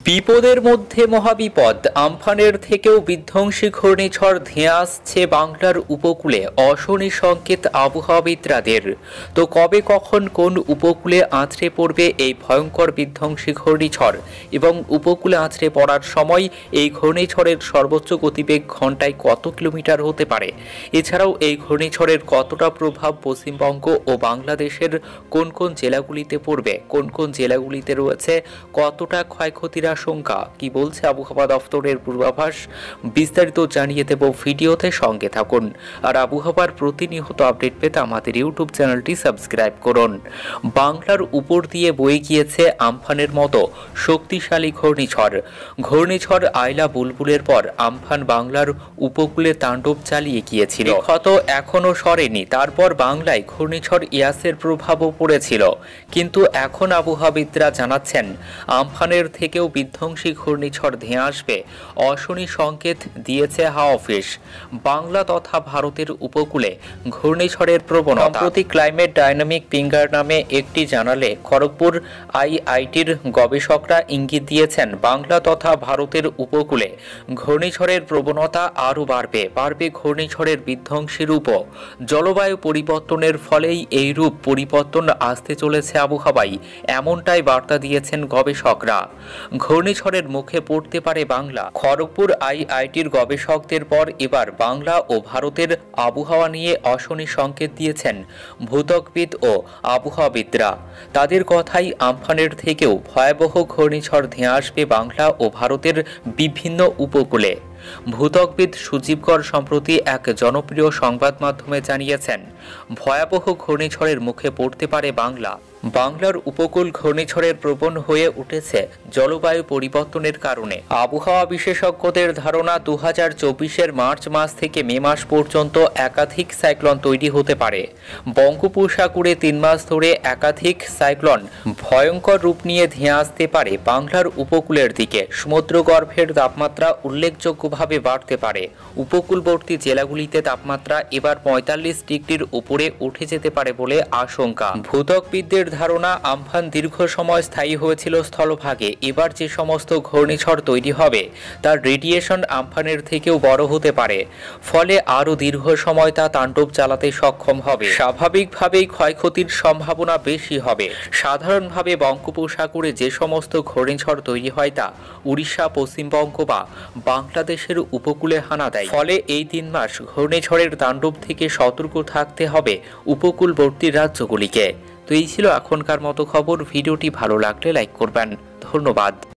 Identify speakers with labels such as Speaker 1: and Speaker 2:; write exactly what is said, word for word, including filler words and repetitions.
Speaker 1: বিপদের মধ্যে মহাবিপদ। আমফানের থেকেও বিধ্বংসী ঘূর্ণিঝড় ধেয়ে আসছে বাংলার উপকূলে। অশনি সংকেত আবহাওয়াবিদদের। তো কবে কখন কোন উপকূলে আছড়ে পড়বে এই ভয়ঙ্কর বিধ্বংসী ঘূর্ণিঝড় এবং উপকূলে আছড়ে পড়ার সময় এই ঘূর্ণিঝড়ের সর্বোচ্চ গতিবেগ ঘন্টায় কত কিলোমিটার হতে পারে, এছাড়াও এই ঘূর্ণিঝড়ের কতটা প্রভাব পশ্চিমবঙ্গ ও বাংলাদেশের কোন কোন জেলাগুলিতে পড়বে, কোন কোন জেলাগুলিতে রয়েছে কতটা ক্ষয়ক্ষতির আশঙ্কা, কি বলছে আবহাওয়া দফতরের পূর্বাভাস, বিস্তারিত জানিয়ে দেব ভিডিওতে। সঙ্গে থাকুন আর আবহাওয়ার প্রতিনিয়ত আপডেট পেতে আমাদের ইউটিউব চ্যানেলটি সাবস্ক্রাইব করুন। বাংলার উপর দিয়ে বয়ে গিয়েছে আমফানের মতো শক্তিশালী ঘূর্ণিঝড়। ঘূর্ণিঝড় আইলা বুলবুলের পর আমফান বাংলার উপকূলে তাণ্ডব চালিয়ে গিয়েছিল। ক্ষত এখনো সরেনি। তারপর বাংলায় ঘূর্ণিঝড় ইয়াসের প্রভাবও পড়েছিল, কিন্তু এখন আবহাওয়াবিদরা জানাচ্ছেন আমফানের থেকেও বিধ্বংসী ঘূর্ণিঝড় ধেয়ে আসবে। অশনি সংকেত দিয়েছে হাওয়া অফিস। বাংলা তথা ভারতের উপকূলে ঘূর্ণিঝড়ের প্রবণতা। সম্প্রতি ক্লাইমেট ডাইনামিক পিঙ্গার নামে একটি জানালে খড়গপুর আইআইটির গবেষকরা ইঙ্গিত দিয়েছেন বাংলা তথা ভারতের উপকূলে ঘূর্ণিঝড়ের প্রবণতা আরও বাড়বে। বাড়বে ঘূর্ণিঝড়ের বিধ্বংসী রূপও। জলবায়ু পরিবর্তনের ফলেই এই রূপ পরিবর্তন আসতে চলেছে আবহাওয়ায়, এমনটাই বার্তা দিয়েছেন গবেষকরা। ঘূর্ণিঝড়ের মুখে পড়তে পারে বাংলা। খড়গপুর আইআইটির গবেষকদের পর এবার বাংলা ও ভারতের আবহাওয়া নিয়ে অশনি সংকেত দিয়েছেন ভূত্বকবিদ ও আবহাওয়াবিদরা। তাদের কথাই আমফানের থেকেও ভয়াবহ ঘূর্ণিঝড় ধেয়ে আসবে বাংলা ও ভারতের বিভিন্ন উপকূলে। ভূত্বকবিদ সুজীব কর সম্প্রতি এক জনপ্রিয় সংবাদ মাধ্যমে জানিয়েছেন ভয়াবহ ঘূর্ণিঝড়ের মুখে পড়তে পারে বাংলা। বাংলার উপকূল ঘূর্ণিঝড়ের প্রবণ হয়ে উঠেছে জলবায়ু পরিবর্তনের কারণে। আবহাওয়া বিশেষজ্ঞদের ধারণা দু হাজার চব্বিশের মার্চ মাস থেকে মে মাস পর্যন্ত একাধিক সাইক্লোন তৈরি হতে পারে। বঙ্গোপসাগরে তিন মাস ধরে একাধিক সাইক্লোন ভয়ঙ্কর রূপ নিয়ে ধেয়ে আসতে পারে বাংলার উপকূলের দিকে। সমুদ্রগর্ভের তাপমাত্রা উল্লেখযোগ্যভাবে বাড়তে পারে। উপকূলবর্তী জেলাগুলিতে তাপমাত্রা এবার পঁয়তাল্লিশ ডিগ্রির উপরে উঠে যেতে পারে বলে আশঙ্কা। ভূত্বকবিদদের ধারণা আমফান দীর্ঘ সময় স্থায়ী হয়েছিল স্থলভাগে। এবার যে সমস্ত ঘূর্ণিঝড় তৈরি হবে তার রেডিয়েশন আমফানের থেকেও বড় হতে পারে, ফলে আরও দীর্ঘ সময় তা তাণ্ডব চালাতে সক্ষম হবে। স্বাভাবিকভাবেই ক্ষয়ক্ষতির সম্ভাবনা বেশি হবে। সাধারণভাবে বঙ্গোপসাগরে যে সমস্ত ঘূর্ণিঝড় তৈরি হয় তা উড়িষ্যা, পশ্চিমবঙ্গ বা বাংলাদেশের উপকূলে হানা দেয়। ফলে এই তিন মাস ঘূর্ণিঝড়ের তাণ্ডব থেকে সতর্ক থাকতে হবে উপকূলবর্তী রাজ্যগুলিকে। তো এই ছিল এখনকার মতো খবর। ভিডিওটি ভালো লাগলে লাইক করবেন। ধন্যবাদ।